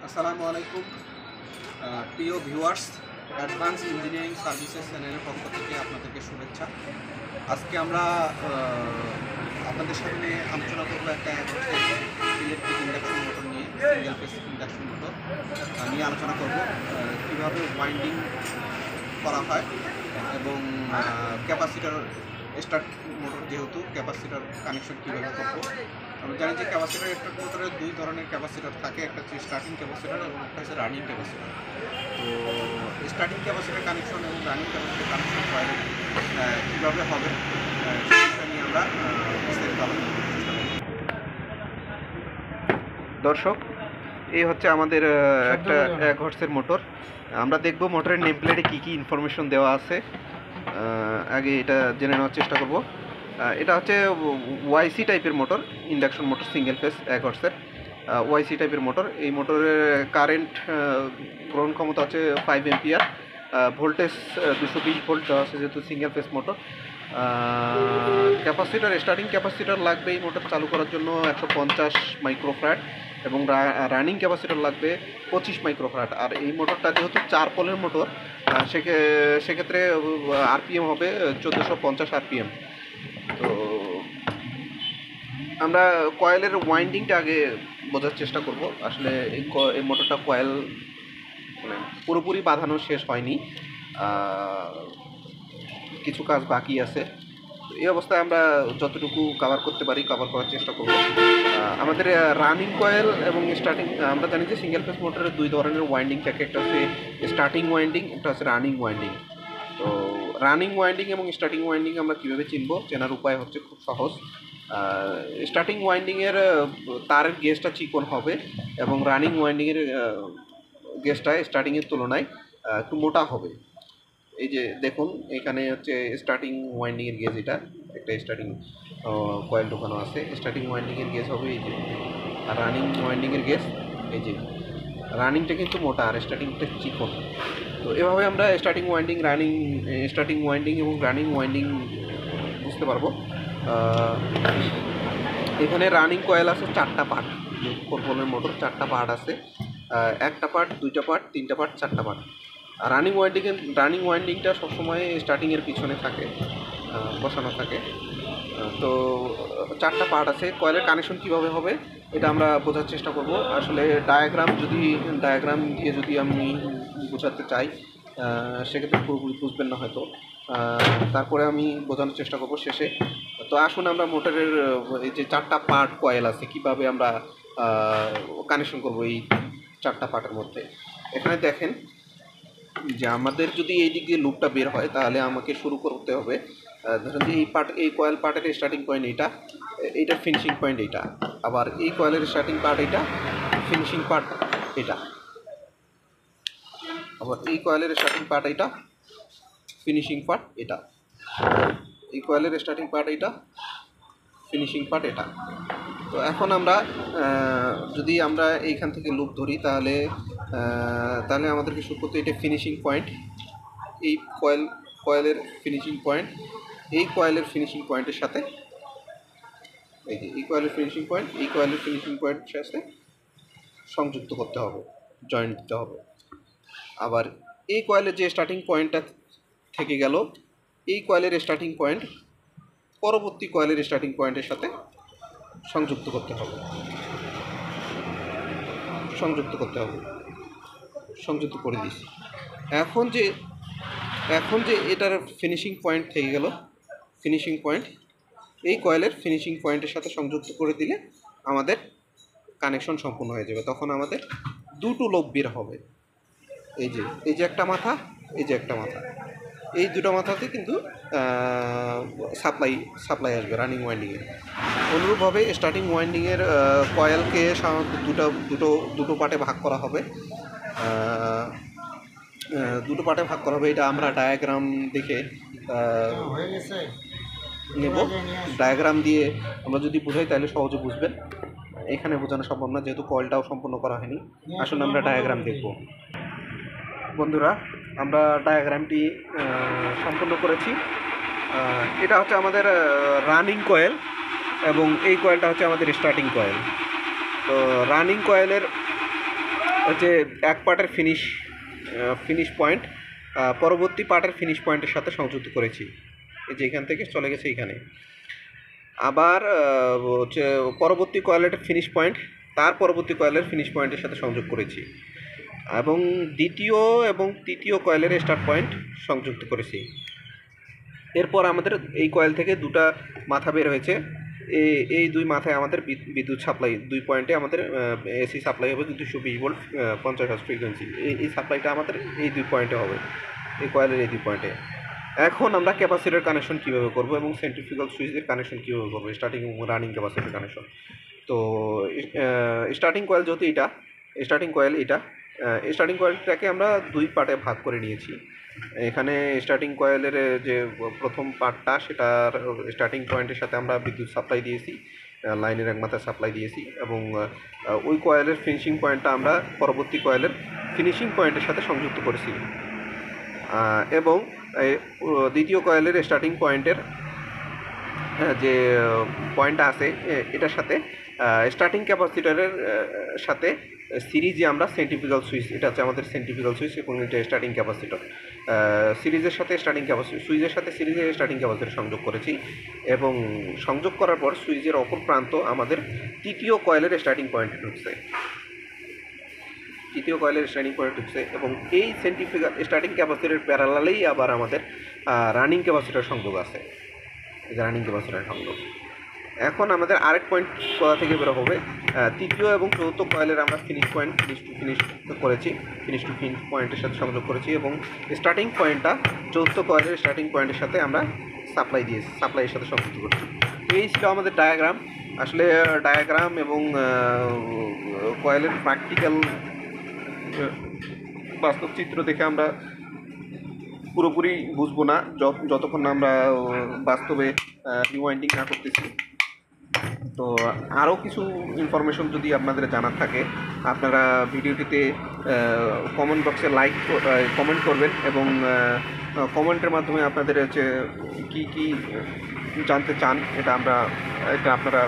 আসসালামু আলাইকুম প্রিয় ভিউয়ার্স, অ্যাডভান্স ইঞ্জিনিয়ারিং সার্ভিসেস চ্যানেলের পক্ষ থেকে আপনাদেরকে শুভেচ্ছা। আজকে আমরা আপনাদের সামনে আলোচনা করবো একটা ইলেকট্রিক ইন্ডাকশন মোটর নিয়ে, সিঙ্গেল ফেজ ইন্ডাকশন মোটর নিয়ে আলোচনা করব কীভাবে ওয়াইন্ডিং করা হয় এবং ক্যাপাসিটার স্টার্ট মোটর, যেহেতু ক্যাপাসিটার কানেকশন কীভাবে করবো। আমরা জানি যে ক্যাপাসিটার স্টার্ট মোটরের দুই ধরনের ক্যাপাসিটার থাকে, একটা হচ্ছে স্টার্টিং ক্যাপাসিটার এবং একটা হচ্ছে রানিং ক্যাপাসিটার। তো স্টার্টিং ক্যাপাসিটার কানেকশন এবং রানিং ক্যাপাসিটার কানেকশন কীভাবে হবে সেই বিষয় নিয়ে আমরা বিস্তারিত আলোচনা করতে চেষ্টা করব। দর্শক, এই হচ্ছে আমাদের একটা 1 হর্সের মোটর। আমরা দেখব মোটরের নেম প্লেটে কী কী ইনফরমেশন দেওয়া আছে। আগে এটা জেনে নেওয়ার চেষ্টা করব। এটা হচ্ছে ওয়াইসি টাইপের motor, induction motor, single phase 1 হর্সের ওয়াইসি টাইপের মোটর। এই মোটরের কারেন্ট গ্রহণ ক্ষমতা হচ্ছে 5 এম্পিয়ার, ভোল্টেজ 220 ভোল্ট দেওয়া আছে যেহেতু single phase motor. Capacitor, starting capacitor লাগবে এই মোটর চালু করার জন্য 150 মাইক্রোফ্যারাড এবং রানিং ক্যাপাসিটার লাগবে 25 মাইক্রোফ্যারাড। আর এই মোটরটা যেহেতু 4 পোলের মোটর, সেক্ষেত্রে আরপিএম হবে 1450 আরপিএম। তো আমরা কয়েলের ওয়াইন্ডিংটা আগে বোঝার চেষ্টা করব। আসলে এই মোটরটা কয়েল মানে পুরোপুরি বাঁধানো শেষ হয়নি, কিছু কাজ বাকি আছে। এই অবস্থায় আমরা যতটুকু কভার করতে পারি কভার করার চেষ্টা করব। আমাদের রানিং কয়েল এবং স্টার্টিং, আমরা জানি যে সিঙ্গেল ফেজ মোটরের দুই ধরনের ওয়াইন্ডিং থাকে, একটা হচ্ছে স্টার্টিং ওয়াইন্ডিং, একটা হচ্ছে রানিং ওয়াইন্ডিং। তো রানিং ওয়াইন্ডিং এবং স্টার্টিং ওয়াইন্ডিং আমরা কীভাবে চিনব, চেনার উপায় হচ্ছে খুব সহজ। স্টার্টিং ওয়াইন্ডিংয়ের তারের গেজটা চিকন হবে এবং রানিং ওয়াইন্ডিংয়ের গেজটা স্টার্টিংয়ের তুলনায় একটু মোটা হবে। এই যে দেখুন, এখানে হচ্ছে স্টার্টিং ওয়াইন্ডিংয়ের গেজ, এটা একটা স্টার্টিং কয়েল ঢোকানো আছে। স্টার্টিং ওয়াইন্ডিংয়ের গেজ হবে এই যে, আর রানিং ওয়াইন্ডিংয়ের গেজ এই যে। রানিংটা কিন্তু মোটা আর স্টার্টিংটা চিকন। তো এভাবে আমরা স্টার্টিং ওয়াইন্ডিং এবং রানিং ওয়াইন্ডিং বুঝতে পারবো। এখানে রানিং কয়েল আছে 4টা পার্ট, 4 পোলের মোটর 4টা পার্ট আছে, 1টা পার্ট, 2টা পার্ট, 3টা পার্ট, 4টা পার্ট। আর রানিং ওয়াইন্ডিংটা সবসময় স্টার্টিংয়ের পিছনে থাকে, বসানো থাকে। তো 4টা পার্ট আছে। কয়েলের কানেকশন কীভাবে হবে এটা আমরা বোঝার চেষ্টা করব। আসলে ডায়াগ্রাম দিয়ে যদি আমি বোঝাতে চাই সেক্ষেত্রে পুরোপুরি বুঝবেন না হয়তো, তারপরে আমি বোঝানোর চেষ্টা করব শেষে। তো আসুন আমরা মোটরের এই যে 4টা পার্ট কয়েল আছে কীভাবে আমরা কানেকশন করব এই 4টা পার্টের মধ্যে। এখানে দেখেন যে আমাদের যদি এই দিক দিয়ে লুপটা বের হয় তাহলে আমাকে শুরু করতে হবে, ধরেন যে এই কয়েল পার্টের স্টার্টিং পয়েন্ট এইটা ফিনিশিং পয়েন্ট এইটা, আবার এই কয়েলের স্টার্টিং পার্ট এইটা, ফিনিশিং পার্ট এটা, আবার এই কয়েলের স্টার্টিং পার্ট এইটা, ফিনিশিং পার্ট এটা, এই কয়েলের স্টার্টিং পার্ট এইটা, ফিনিশিং পার্ট এটা। তো এখন আমরা যদি আমরা এইখান থেকে লুপ ধরি তাহলে আমাদেরকে শুরু করতে, এটা ফিনিশিং পয়েন্ট, এই কয়েলের ফিনিশিং পয়েন্ট, এই কয়েলের ফিনিশিং পয়েন্টের সাথে এই যে এই কয়েলের ফিনিশিং পয়েন্টের সাথে সংযুক্ত করতে হবে, জয়েন্ট দিতে হবে। আবার এই কয়েলের যে স্টার্টিং পয়েন্টটা থেকে গেল, এই কয়েলের স্টার্টিং পয়েন্ট পরবর্তী কয়েলের স্টার্টিং পয়েন্টের সাথে সংযুক্ত করতে হবে, সংযুক্ত করে দিছি। এখন যে এটার ফিনিশিং পয়েন্ট থেকে গেল, ফিনিশিং পয়েন্ট এই কয়েলের ফিনিশিং পয়েন্টের সাথে সংযুক্ত করে দিলে আমাদের কানেকশন সম্পূর্ণ হয়ে যাবে। তখন আমাদের দুটো লোব বের হবে, এই যে একটা মাথা, এই যে একটা মাথা, এই দুটো মাথাতে কিন্তু সাপ্লাই আসবে রানিং ওয়াইন্ডিংয়ের। অনুরূপভাবে স্টার্টিং ওয়াইন্ডিংয়ের কয়েলকে সাধারণত দুটো পার্টে ভাগ করা হবে, এটা আমরা ডায়াগ্রাম দেখে নেব। ডায়াগ্রাম দিয়ে আমরা যদি বুঝাই তাহলে সহজে বুঝবেন, এখানে বোঝানো সম্ভব না যেহেতু কয়েলটাও সম্পূর্ণ করা হয়নি। আসলে আমরা ডায়াগ্রাম দেখব। বন্ধুরা, আমরা ডায়াগ্রামটি সম্পূর্ণ করেছি। এটা হচ্ছে আমাদের রানিং কয়েল এবং এই কয়েলটা হচ্ছে আমাদের স্টার্টিং কয়েল। তো রানিং কয়েলের হচ্ছে এক পার্টের ফিনিশ পয়েন্ট পরবর্তী পার্টের ফিনিশ পয়েন্টের সাথে সংযুক্ত করেছি। এই যে এখান থেকে চলে গেছে এখানে। আবার হচ্ছে পরবর্তী কয়েলের ফিনিশ পয়েন্ট তার পরবর্তী কয়েলের ফিনিশ পয়েন্টের সাথে সংযোগ করেছি এবং দ্বিতীয় এবং তৃতীয় কয়েলের স্টার্ট পয়েন্ট সংযুক্ত করেছি। এরপর আমাদের এই কয়েল থেকে দুটা মাথা বের হয়েছে। এই দুই মাথায় আমাদের বিদ্যুৎ সাপ্লাই, দুই পয়েন্টে আমাদের এসি সাপ্লাই হবে 220 ভোল্ট 50 হার্জ ফ্রিকোয়েন্সি। এই সাপ্লাইটা আমাদের এই দুই পয়েন্টে হবে, এই কয়েলের এই দুই পয়েন্টে। এখন আমরা ক্যাপাসিটর কানেকশন কীভাবে করব এবং সেন্ট্রিফিউগাল সুইচের কানেকশন কীভাবে করবো, স্টার্টিং এবং রানিং ক্যাপাসিটর কানেকশন। তো স্টার্টিং কয়েল যেহেতু এটা স্টার্টিং কয়েলটাকে আমরা দুই পার্টে ভাগ করে নিয়েছি। এখানে স্টার্টিং কয়েলের যে প্রথম পার্টটা, সেটার স্টার্টিং পয়েন্টের সাথে আমরা বিদ্যুৎ সাপ্লাই দিয়েছি, লাইনের এক মাথায় সাপ্লাই দিয়েছি এবং ওই কয়েলের ফিনিশিং পয়েন্টটা আমরা পরবর্তী কয়েলের ফিনিশিং পয়েন্টের সাথে সংযুক্ত করেছি এবং দ্বিতীয় কয়েলের স্টার্টিং পয়েন্টের যে পয়েন্টটা আছে এটার সাথে স্টার্টিং ক্যাপাসিটরের সাথে সিরিজে আমরা সেন্ট্রিফিউগাল সুইচ, এটা হচ্ছে আমাদের সেন্ট্রিফিউগাল সুইচ এবং এটা স্টার্টিং ক্যাপাসিটর, সিরিজের সাথে স্টার্টিং ক্যাপাসিটর, সুইচের সাথে সিরিজে স্টার্টিং ক্যাপাসিটর সংযোগ করেছি এবং সংযোগ করার পর সুইচের অপর প্রান্ত আমাদের তৃতীয় কয়েলের স্টার্টিং পয়েন্টে ঢুকছে, এবং এই সেন্ট্রিফিউগাল স্টার্টিং ক্যাপাসিটরের প্যারালালেই আবার আমাদের রানিং ক্যাপাসিটর সংযোগ আছে, রানিং ক্যাপাসিটর সংযোগ। এখন আমাদের আরেক পয়েন্ট কোথা থেকে বেরো হবে, তৃতীয় এবং চতুর্থ কয়েলের আমরা ফিনিশ টু ফিনিশ পয়েন্টের সাথে সংযোগ করেছি এবং স্টার্টিং পয়েন্টটা চতুর্থ কয়েলের স্টার্টিং পয়েন্টের সাথে আমরা সাপ্লাইয়ের সাথে সংযুক্ত করেছি। এই ছিল আমাদের ডায়াগ্রাম। আসলে ডায়াগ্রাম এবং কয়েলের প্র্যাকটিক্যাল বাস্তব চিত্র দেখে আমরা পুরোপুরি বুঝবো না যতক্ষণ না আমরা বাস্তবে রিওয়াইন্ডিং না করতেছি। তো আরও কিছু ইনফরমেশন যদি আপনাদের জানার থাকে, আপনারা ভিডিওটিতে কমেন্ট বক্সে কমেন্ট করবেন এবং কমেন্টের মাধ্যমে আপনাদের হচ্ছে কী কী জানতে চান এটা আপনারা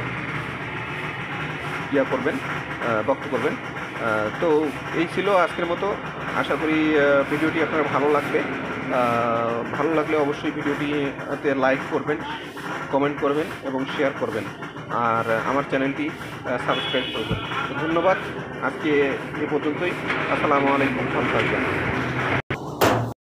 ব্যক্ত করবেন। তো এই ছিল আজকের মতো। আশা করি ভিডিওটি আপনার ভালো লাগলে অবশ্যই ভিডিওটিতে লাইক করবেন, কমেন্ট করবেন এবং শেয়ার করবেন আর আমার চ্যানেলটি সাবস্ক্রাইব করবেন। ধন্যবাদ। আজকে এ পর্যন্তই। আসসালামু আলাইকুম। ভালো থাকবেন।